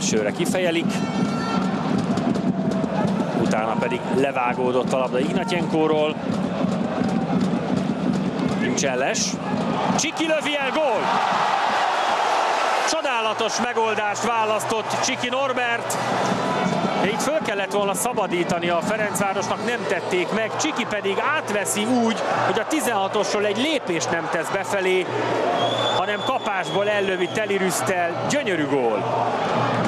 szélsőre kifejelik. Utána pedig levágódott a labda Ignatjenkóról. Nincsenes. Csiki lövi el, gól! Csodálatos megoldást választott Csiki Norbert. Így föl kellett volna szabadítani a Ferencvárosnak, nem tették meg. Csiki pedig átveszi úgy, hogy a 16-osról egy lépést nem tesz befelé, hanem kapásból ellövi Teli Rüsztel. Gyönyörű gól!